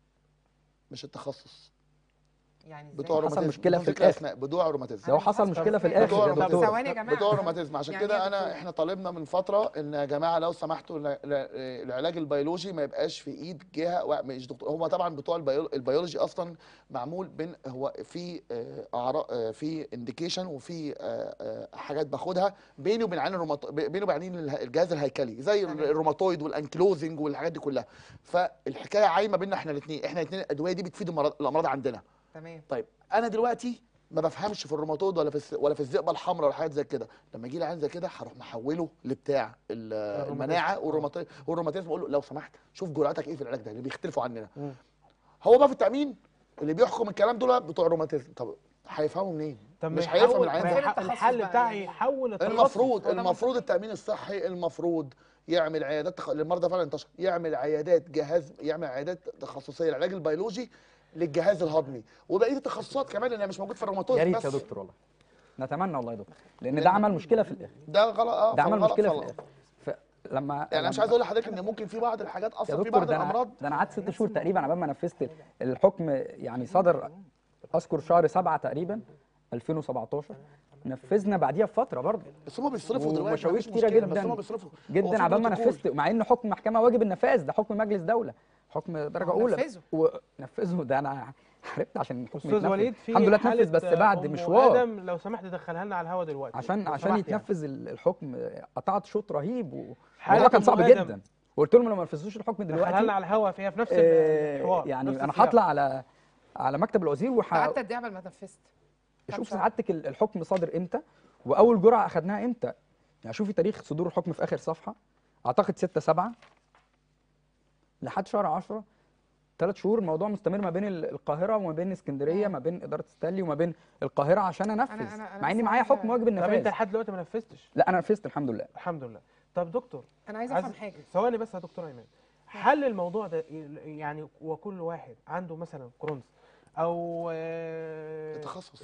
مش التخصص يعني بتوع حصل روماتيزم. مشكلة بدون في ذكر الآخر. اسماء، بتوع روماتيزم. ده هو حصل مشكله في الاخر بتوع يا طب دكتور. ثواني يا جماعه. بتوع روماتيزم. عشان يعني كده إيه انا دكتور؟ احنا طالبنا من فتره ان يا جماعه لو سمحتوا العلاج البيولوجي ما يبقاش في ايد جهه مش دكتور. هم طبعا بتوع البيولوجي اصلا معمول بين هو في اعراض، في انديكيشن، وفي حاجات باخدها بيني وبين بيني وبين الجهاز الهيكلي زي الروماتويد والانكلوزنج والحاجات دي كلها. فالحكايه عايمه بيننا احنا الاثنين الادويه دي بتفيد الامراض عندنا. تمام. طيب انا دلوقتي ما بفهمش في الروماتويد ولا في الذئبه الحمراء ولا حاجات زي كده. لما يجي لي عين زي كده هروح محوله لبتاع المناعه والروماتيزم، اقول له لو سمحت شوف جرعتك ايه في العلاج ده اللي بيختلفوا عننا. هو بقى في التامين اللي بيحكم الكلام دول بتوع الروماتيزم. طب هيفهموا منين؟ طب مش هيفهم العين فين ده. التخصص الحل بقى بتاعي يعني؟ يحول التخصص. المفروض التامين الصحي المفروض يعمل عيادات للمرضى فعلا انتشر، يعمل عيادات تخصصيه للعلاج البيولوجي للجهاز الهضمي وبقيه التخصصات كمان، لانها مش موجود في الروماتويد يا ريت بس. يا دكتور والله، نتمنى والله يا دكتور، لان ده عمل مشكله في الاخر. ده غلط. ده عمل غلط مشكله في فعلا. الاخر. فلما يعني انا مش عايز اقول لحضرتك ان ممكن في بعض الحاجات يا اصلا في دكتور بعض الامراض. ده انا قعدت 6 شهور تقريبا على ما نفذت الحكم، يعني صدر اذكر شهر 7 تقريبا 2017، نفذنا بعديها بفتره برضه. بس هم بيصرفوا دلوقتي ومشاوير مفيش كتيره مشكلة، بس جدا هم بيصرفوا هو جدا في على ما بروتوكول. نفذت، مع ان حكم محكمه واجب النفاذ، ده حكم مجلس دوله، حكم درجه اولى. نفذه. ونفذه ده انا حاربت عشان الحكم استاذ يتنفذ. وليد، في الحمد لله حالة اتنفذ بس بعد أم مشوار. آدم لو سمحت دخلها لنا على الهوا دلوقتي عشان لو عشان سمحت يعني. يتنفذ الحكم قطعت شوط رهيب حالة والموضوع كان أم صعب آدم. جدا، وقلت لهم لو ما نفذوش الحكم دخلها لنا دلوقتي على الهوا، فيها في نفس الحوار يعني نفس انا السياق. هطلع على مكتب الوزير قعدت قد ايه قبل ما نفذت؟ شوف شهر؟ سعادتك الحكم صادر امتى واول جرعه اخذناها امتى. يعني شوفي تاريخ صدور الحكم في اخر صفحه، اعتقد 6/7 لحد شهر 10، 3 شهور. الموضوع مستمر ما بين القاهره وما بين اسكندريه، ما بين اداره ستانلي وما بين القاهره عشان انفذ، أنا مع اني بس معايا عايزة- حكم واجب طب انت النفاذ. لحد دلوقتي ما نفذتش؟ لا انا نفذت الحمد لله. الحمد لله. طب دكتور، انا عايزه افهم حاجه. ثواني بس يا دكتور ايمن، حل الموضوع ده يعني وكل واحد عنده مثلا كرونز او التخصص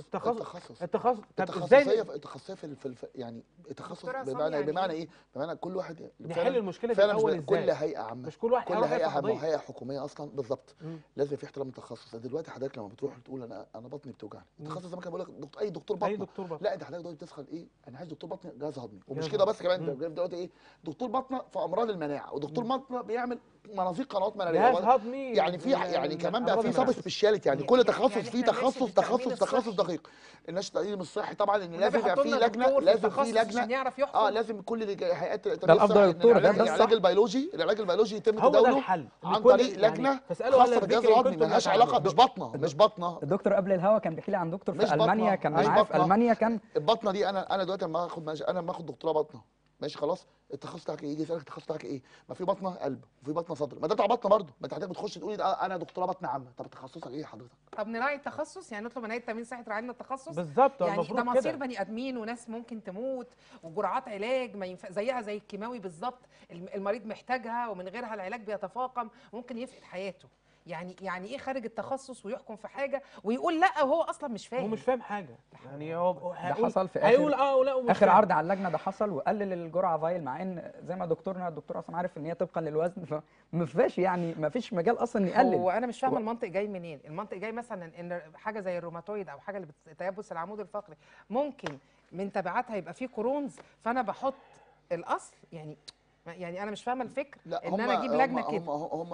طب ازاي التخصصيه يعني التخصص دكتور عصام بمعنى يعني بمعنى ايه؟ بمعنى كل واحد نحل المشكله دي فعلا الاول مش ازاي؟ كل هيئه عامه، مش كل واحد كل هيروح هيئه يرفع عامه قضيه. وهيئه حكوميه اصلا بالظبط مم. لازم في احترام التخصص. دلوقتي حضرتك لما بتروح تقول انا بطني بتوجعني، التخصص زي ما كان بيقول لك اي دكتور بطن، اي دكتور بطن. لا انت حضرتك دلوقتي بتسخن ايه؟ انا عايز دكتور بطن جهاز هضمي، ومش جهاز كده بس كمان هضمي. انت دلوقتي ايه؟ دكتور بطنه في امراض المناعه، ودكتور بطنه بيعمل مناظير قنوات مراريه جهاز هضمي يعني في يعني كمان بقى في الأمراض سب سبيشاليتي، يعني كل تخصص يعني فيه إحنا ماشي تخصص بالتأمين تخصص الصحي. دقيق. الناس التأمين الصحي طبعا ان والنبي لازم يبقى حطوا في لنا لجنه، دكتور في لازم في التخصص عشان لجنه. يعرف يحكم. لازم كل هيئات ده التأمين الافضل يا الصحي ان دكتور، ده العلاج الصح. البيولوجي يتم هو ده تداوله الحل ان عن كل طريق يعني لجنه فاسالوا اهل خاصه بالجهاز الذكر ان الهضمي، كنتم لا ملهاش علاقه تعلمون. مش بطنه مش بطنه الدكتور قبل الهوا كان بيحكي لي عن دكتور مش في المانيا، بطنه كان مش معايا في بطنه. المانيا كان البطنه دي انا دلوقتي لما اخد دكتوراه بطنه ماشي خلاص، التخصص بتاعك ايه؟ يجي يسالك التخصص بتاعك ايه؟ ما في بطنه قلب وفي بطنه صدر، ما ده بتاع بطنه برضه، ما انت حضرتك بتخش تقولي انا دكتوراه بطن عامه، طب تخصصك ايه حضرتك؟ طب نراعي التخصص، يعني نطلب من هيئه التامين الصحي تراعي لنا التخصص. بالظبط يعني ده المفروض مصير كده. بني ادمين وناس ممكن تموت، وجرعات علاج ما ينفع زيها زي الكيماوي بالظبط، المريض محتاجها ومن غيرها العلاج بيتفاقم وممكن يفقد حياته. يعني ايه خارج التخصص ويحكم في حاجه ويقول لا وهو اصلا مش فاهم؟ هو مش فاهم حاجه، يعني هو ده هيقول حصل في هيقول اخر اه ولا ومش اخر فاهم. عرض على اللجنه، ده حصل وقلل الجرعه فايل، مع ان زي ما الدكتور اصلا عارف ان هي طبقا للوزن، فما فيش يعني ما فيش مجال اصلا يقلل. هو انا مش فاهمه المنطق جاي منين. المنطق جاي مثلا ان حاجه زي الروماتويد او حاجه اللي بتيبس العمود الفقري ممكن من تبعاتها يبقى فيه كرونز، فانا بحط الاصل يعني انا مش فاهمه الفكر لا ان انا اجيب لجنه كده.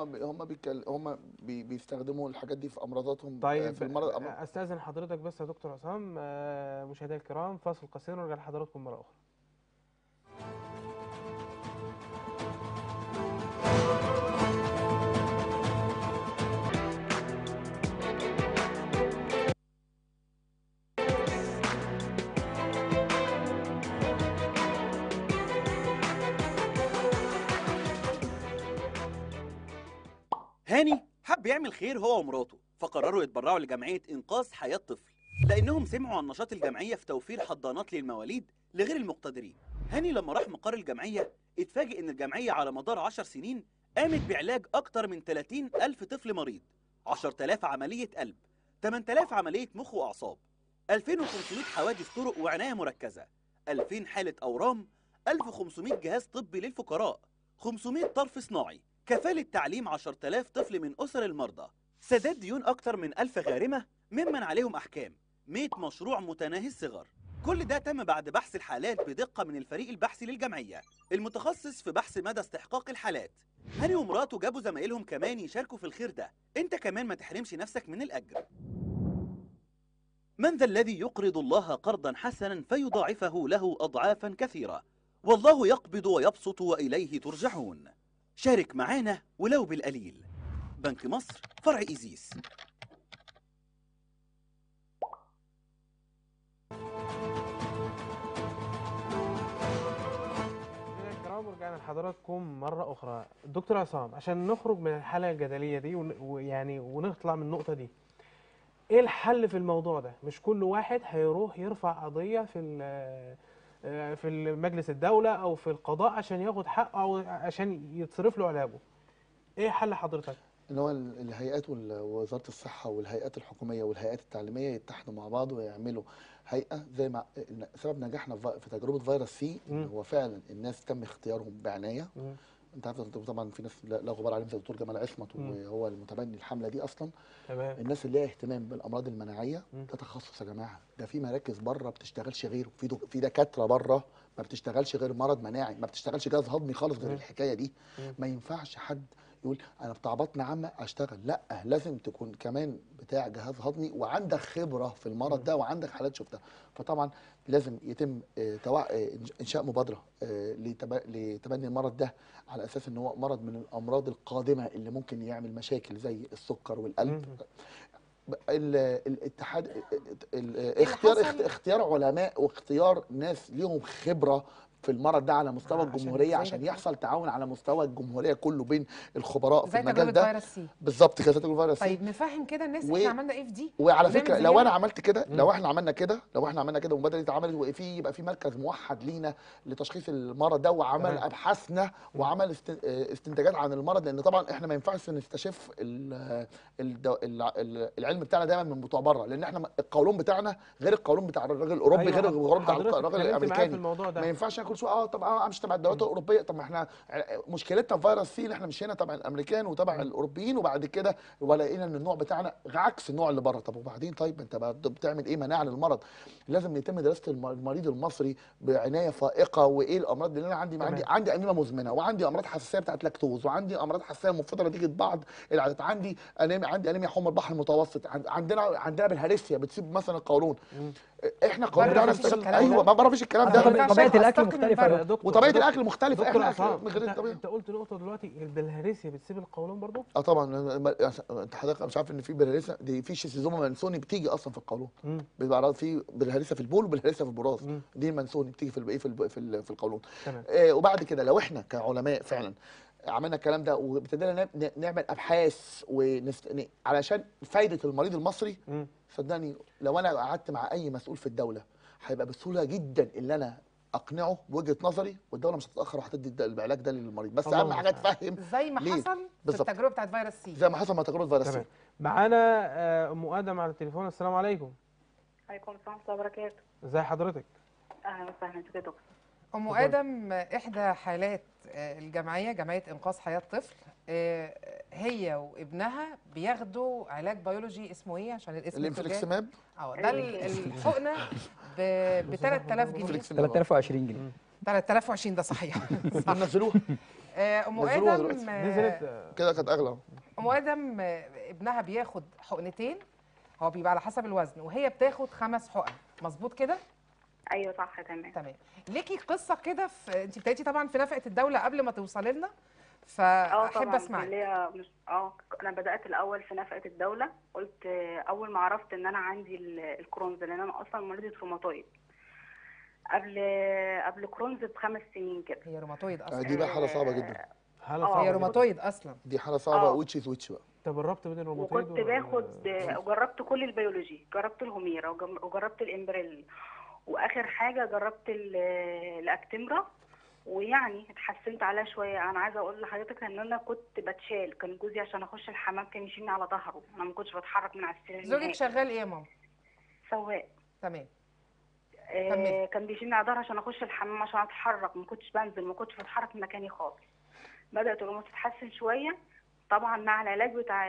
بيستخدموا الحاجات دي في امراضاتهم طيب في المرض استاذن حضرتك بس يا دكتور عصام. مشاهدينا الكرام فاصل قصير ونرجع لحضراتكم مره اخرى. هاني حب يعمل خير هو ومراته، فقرروا يتبرعوا لجمعية إنقاذ حياة طفل، لأنهم سمعوا عن نشاط الجمعية في توفير حضانات للمواليد لغير المقتدرين. هاني لما راح مقر الجمعية اتفاجئ إن الجمعية على مدار 10 سنين قامت بعلاج أكتر من 30,000 طفل مريض، 10,000 عملية قلب، 8,000 عملية مخ وأعصاب، 2,500 حوادث طرق وعناية مركزة، 2,000 حالة أورام، 1,500 جهاز طبي للفقراء، 500 طرف صناعي، كفالة تعليم 10,000 طفل من أسر المرضى، سداد ديون أكتر من 1000 غارمة ممن عليهم أحكام، 100 مشروع متناهي الصغر. كل ده تم بعد بحث الحالات بدقة من الفريق البحثي للجمعية المتخصص في بحث مدى استحقاق الحالات. هاني ومراته جابوا زمايلهم كمان يشاركوا في الخير ده، انت كمان ما تحرمش نفسك من الأجر. من ذا الذي يقرض الله قرضا حسنا فيضاعفه له أضعافا كثيرة، والله يقبض ويبسط وإليه ترجعون. شارك معانا ولو بالقليل. بنك مصر فرع إيزيس. الكرام ورجعنا لحضراتكم مرة أخرى. دكتور عصام، عشان نخرج من الحالة الجدلية دي ويعني ونطلع من النقطة دي، إيه الحل في الموضوع ده؟ مش كل واحد هيروح يرفع قضية في مجلس الدولة أو في القضاء عشان ياخد حقه أو عشان يتصرف له علاجه. إيه حل حضرتك؟ ان هو الهيئات ووزاره الصحه والهيئات الحكوميه والهيئات التعليميه يتحدوا مع بعض ويعملوا هيئه زي ما سبب نجاحنا في تجربه فيروس سي ان هو فعلا الناس تم اختيارهم بعنايه. انت عارف طبعا في ناس لا غبار عليهم زي الدكتور جمال عصمت وهو المتبني الحمله دي اصلا. تمام. الناس اللي ليها اهتمام بالامراض المناعيه ده تخصص يا جماعه، ده في مراكز بره ما بتشتغلش غيره، في دكاتره بره ما بتشتغلش غير مرض مناعي، ما بتشتغلش جهاز هضمي خالص غير الحكايه دي. ما ينفعش حد يقول انا بتاع بطن عامه اشتغل، لا لازم تكون كمان بتاع جهاز هضمي وعندك خبره في المرض ده وعندك حالات شفتها. فطبعا لازم يتم انشاء مبادره لتبني المرض ده على اساس ان هو مرض من الامراض القادمه اللي ممكن يعمل مشاكل زي السكر والقلب. الاتحاد اختيار علماء واختيار ناس ليهم خبره في المرض ده على مستوى الجمهوريه عشان يحصل تعاون على مستوى الجمهوريه كله بين الخبراء في المجال ده. بالظبط كده زي تجربه فيروس سي. طيب نفهم كده الناس احنا عملنا ايه في دي. وعلى فكره لو انا عملت كده لو احنا عملنا كده والمبادره دي اتعملت يبقى في مركز موحد لينا لتشخيص المرض ده وعمل ابحاثنا وعمل استنتاجات عن المرض، لان طبعا احنا ما ينفعش نستشف العلم بتاعنا دايما من بتوع بره، لان احنا القولون بتاعنا غير القولون بتاع الراجل الاوروبي غير القولون بتاع الراجل الامريكاني. ما ينفعش ناخد كل شويه طب مش تبع الدولات الاوروبيه. طب ما احنا مشكلتنا في فيروس سي اللي احنا مشينا تبع الامريكان وتبع الاوروبيين، وبعد كده ولقينا ان النوع بتاعنا عكس النوع اللي بره. طب وبعدين طيب انت بتعمل ايه مناعه للمرض؟ لازم يتم دراسه المريض المصري بعنايه فائقه، وايه الامراض اللي انا عندي انيميا مزمنه، وعندي امراض حساسيه بتاعت لاكتوز، وعندي امراض حساسيه منفصله نتيجه بعض العادات، عندي انيميا حمى البحر المتوسط، عندنا بالهارسيا بتصيب مثلا القولون. احنا القولون بره بتاعنا مفيش استغل، الكلام ايوه ده. بره مفيش الكلام أنا ما ده. ينفعش طبيعه الاكل أستقي من مختلفه بره. يا دكتور. وطبيعه الاكل مختلفه. دكتور احنا عصام، غير انت الطبيعه. انت قلت نقطه دلوقتي، البلهارسيا بتسيب القولون برضو؟ طبعا انت حضرتك مش عارف ان في بالهارسيا دي، في شيزوما منسوني بتيجي اصلا في القولون. بيبقى في بالهارسيا في البول وبالهارسيا في البراز. دي المنسوني بتيجي في في القولون. تمام. وبعد كده لو احنا كعلماء فعلا عملنا الكلام ده وابتدينا نعمل ابحاث علشان فايده المريض المصري، صدقني لو انا قعدت مع اي مسؤول في الدوله هيبقى بسهوله جدا ان انا اقنعه بوجهه نظري، والدوله مش هتتاخر وهتدي العلاج ده للمريض. بس اهم حاجه تفهم زي ما ليه؟ حصل في بالظبط. التجربه بتاعت فيروس سي. زي ما حصل مع تجربه فيروس تمام. سي. معانا ام ادم على التليفون. السلام عليكم. عليكم السلام ورحمة الله وبركاته. ازي حضرتك؟ أهلا وسهلا بك يا دكتور. ام ادم احدى حالات الجمعيه، جمعيه انقاذ حياه طفل، هي وابنها بياخدوا علاج بيولوجي اسمه ايه عشان الاسم الانفليكسماب. ده الحقنه ب 3000 جنيه. 3020 جنيه. 3020 ده صحيح. صح. نزلوها. ام نزلوها ادم دلوقتي. نزلت كده كانت اغلى. ام ادم ابنها بياخد حقنتين، هو بيبقى على حسب الوزن، وهي بتاخد 5 حقن، مظبوط كده؟ أيوه صح تمام. تمام. ليكي قصه كده انت ابتديتي طبعا في نفقه الدوله قبل ما توصلي لنا، طبعا فاحب اسمعك. انا بدات الاول في نفقه الدوله. قلت اول ما عرفت ان انا عندي الكرونز، لان انا اصلا مريضه روماتويد قبل كرونز ب5 سنين كده. هي روماتويد اصلا. دي بقى حاله صعبه جدا. حاله صعبه. هي روماتويد اصلا. دي حاله صعبه. ويتش بقى. طب الربط بين الروماتويد وكنت باخد وجربت كل البيولوجي، جربت الهوميرا وجربت الامبريل، واخر حاجه جربت الاكتمرا، ويعني اتحسنت عليها شويه. انا عايزه اقول لحضرتك ان انا كنت بتشال، كان جوزي عشان اخش الحمام كان يشيلني على ظهره، انا ما كنتش بتحرك من على السرير. زوجك شغال ايه يا ماما؟ سواق. تمام. كان بيشيلني على ظهره عشان اخش الحمام عشان اتحرك، ما كنتش بنزل، ما كنتش بتحرك من مكاني خالص. بدات الامور تتحسن شويه، طبعا مع العلاج بتاع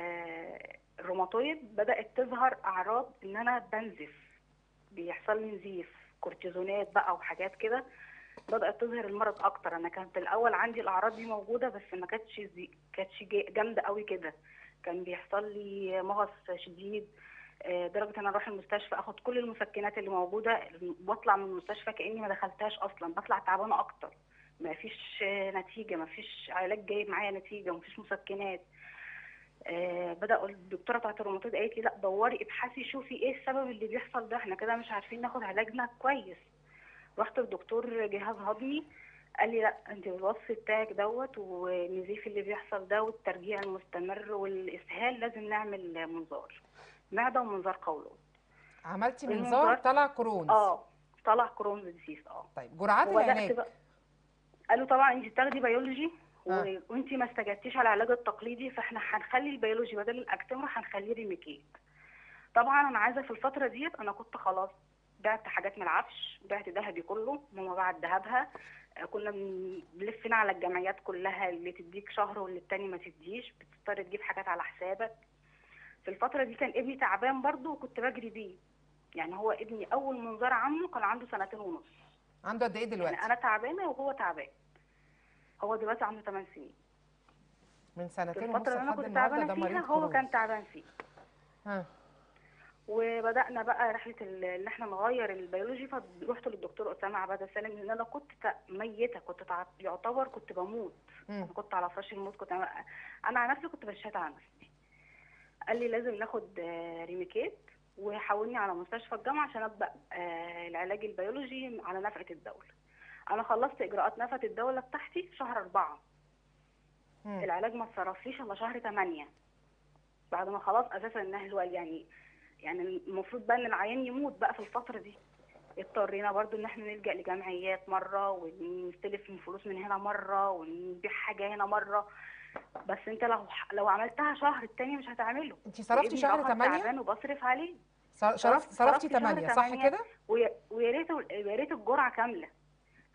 الروماتويد بدات تظهر اعراض ان انا بنزف، بيحصل لي نزيف، كورتيزونات بقى وحاجات كده، بدات تظهر المرض اكتر. انا كانت الاول عندي الاعراض دي موجوده بس ما كانتش جامده قوي كده، كان بيحصل لي مغص شديد، درجه ان انا اروح المستشفى اخد كل المسكنات اللي موجوده واطلع من المستشفى كاني ما دخلتهاش اصلا، بطلع تعبانه اكتر، ما فيش نتيجه، ما فيش علاج جايب معايا نتيجه، ما فيش مسكنات. بدا الدكتوره بتاعت الروماتويد قالت لي لا دوري ابحثي شوفي ايه السبب اللي بيحصل ده، احنا كده مش عارفين ناخد علاجنا كويس. رحت لدكتور جهاز هضمي قال لي لا انت الوصف بتاعك دوت والنزيف اللي بيحصل ده والترجيع المستمر والاسهال لازم نعمل منظار معده ومنظار قولون. عملتي منظار طلع كرونز؟ طلع كرونز ديسيس. طيب جرعات العلاج؟ قالوا طبعا انت بتاخدي بيولوجي وانت ما استجبتيش على العلاج التقليدي، فاحنا هنخلي البيولوجي بدل الاكتمرا هنخليه ريميكيت. طبعا انا عايزه في الفتره ديت انا كنت خلاص بعت حاجات من العفش، بعت ذهبي كله، ماما باعت ذهبها، كنا بنلفنا على الجمعيات كلها اللي تديك شهر واللي التاني ما تديش، بتضطر تجيب حاجات على حسابك. في الفتره دي كان ابني تعبان برضه وكنت بجري بيه، يعني هو ابني اول منظار عنه كان عنده 2.5 سنين. عنده قد ايه دلوقتي؟ يعني انا تعبانه وهو تعبان. هو دلوقتي عنده 8 سنين. من 2.5 سنين الفتره اللي انا كنت تعبانه فيها هو كان تعبان فيها. وبدانا بقى رحله ان احنا نغير البيولوجي، فرحت للدكتور اسامه عباده سالم لان انا كنت ميته، يعتبر كنت بموت. انا كنت على فراش الموت، انا على نفسي كنت بشهد على نفسي. قال لي لازم ناخد ريميكيت وحولني على مستشفى الجامعه عشان ابدا العلاج البيولوجي على نفقه الدوله. انا خلصت اجراءات نفقه الدوله بتاعتي في شهر 4. العلاج ما اتصرفليش الا شهر 8 بعد ما خلاص اساسا النهل يعني المفروض بقى ان العيان يموت بقى في الفتره دي. اضطرينا برضو ان احنا نلجا لجمعيات مره ونستلف من فلوس من هنا مره ونبيع حاجه هنا مره، بس انت لو عملتها شهر التاني مش هتعمله. انت صرفتي شهر 8 تعبان وبصرف عليه. صرفتي 8 صح كده؟ ويا ريت الجرعه كامله.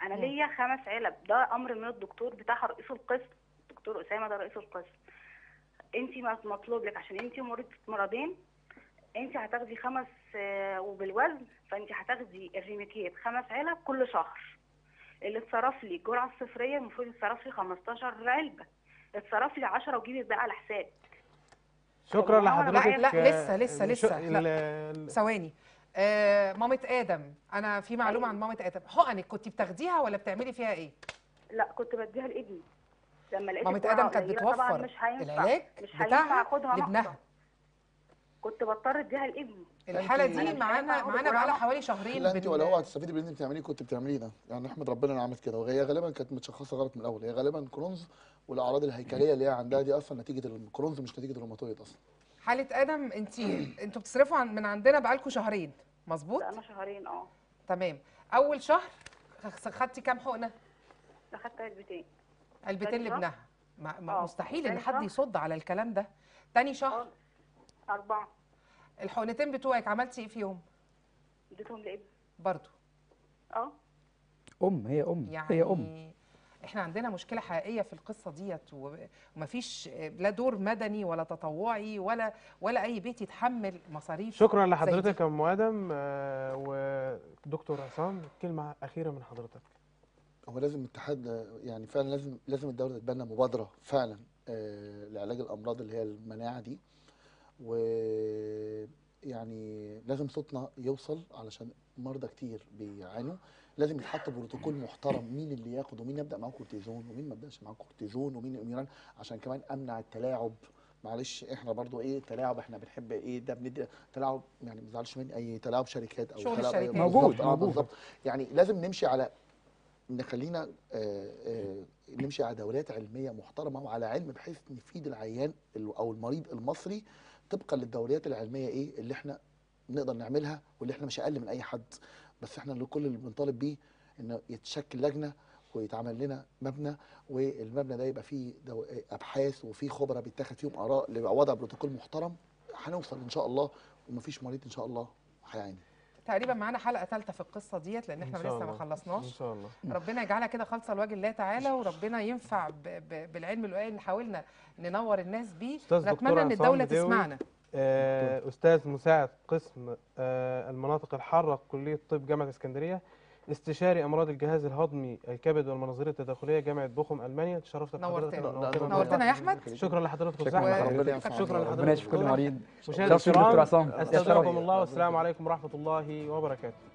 انا ليا 5 علب، ده امر من الدكتور بتاع رئيس القسم، الدكتور اسامه ده رئيس القسم. انت مطلوب لك عشان انت مرضين، انت هتاخدي 5 وبالوزن، فانت هتاخدي الريميكيت 5 علب كل شهر. اللي اتصرف لي الجرعه الصفريه المفروض يتصرف لي 15 علبه، اتصرف لي 10 وجيبي الباقي على حساب. شكرا طب ما هو أنا لحضرتك. لا لسه لا ثواني. مامة ادم، انا في معلومه عن مامة ادم. حقنك كنت بتاخديها ولا بتعملي فيها ايه؟ لا كنت بديها لابني لما لقيت مامة ادم كانت طبعا بتوفر مش هينفع، العلاج مش بتاعها هينفع اخدها لابنها. نقطة. كنت بضطر اديها لابني. الحاله دي معانا بقى لها حوالي شهرين. لا انت ولا هو هتستفيدي باللي انت بتعمليه، كنت بتعمليه ده يعني. احمد ربنا انها عملت كده، وهي غالبا كانت متشخصه غلط من الاول. هي غالبا كرونز، والاعراض الهيكليه اللي هي عندها دي اصلا نتيجه الكرونز مش نتيجه الروماتويد اصلا. حاله ادم انتوا بتصرفوا من عندنا بقالكم شهرين مظبوط؟ بقالنا شهرين تمام. اول شهر خدتي كام حقنه؟ اخدت علبتين. علبتين لابنها. مستحيل ان حد يصد على الكلام ده. تاني شهر 4. الحقنتين بتوعك عملتي ايه فيهم؟ اديتهم لابني برضو. هي ام يعني هي ام. احنا عندنا مشكله حقيقيه في القصه ديت، ومفيش لا دور مدني ولا تطوعي ولا اي بيت يتحمل مصاريف. شكرا لحضرتك يا ام ادم. ودكتور عصام، كلمه اخيره من حضرتك. هو لازم الاتحاد يعني فعلا لازم الدوله تتبنى مبادره فعلا لعلاج الامراض اللي هي المناعه دي، ويعني لازم صوتنا يوصل علشان مرضى كتير بيعانوا. لازم يتحط بروتوكول محترم، مين اللي ياخد ومين يبدا معاه كورتيزون ومين ما يبداش معاه كورتيزون ومين اميران، عشان كمان امنع التلاعب. معلش احنا برضو تلاعب، احنا بنحب ده بندي تلاعب يعني، ما تزعلش مني، اي تلاعب شركات او شغل تلاعب الشركات موجود. بالظبط. يعني لازم نمشي على نخلينا نمشي على دورات علميه محترمه وعلى علم، بحيث نفيد العيان او المريض المصري طبقا للدوريات العلميه اللي احنا نقدر نعملها، واللي احنا مش اقل من اي حد. بس احنا كل اللي بنطالب بيه انه يتشكل لجنه ويتعمل لنا مبنى، والمبنى ده يبقى فيه ابحاث وفيه خبراء بيتاخد فيهم اراء لوضع بروتوكول محترم. هنوصل ان شاء الله، ومفيش مريض ان شاء الله هيعاني. تقريبا معانا حلقه ثالثه في القصه ديت، لان احنا لسه ما خلصناش. ان شاء الله. ربنا يجعلها كده خالصه لوجه الله تعالى، وربنا ينفع بالعلم الوقائي اللي حاولنا ننور الناس بيه. نتمنى ان الدوله تسمعنا. استاذ مساعد قسم المناطق الحاره كليه طب جامعه اسكندريه، استشاري امراض الجهاز الهضمي الكبد والمناظير التداخليه جامعه بوخم المانيا. تشرفت بحضرتك. نورتنا يا احمد. شكرا لحضرتك. شكرا ربنا يشفي كل مريض. مشاهدينا الكرام، استودعكم الله والسلام عليكم ورحمه الله وبركاته.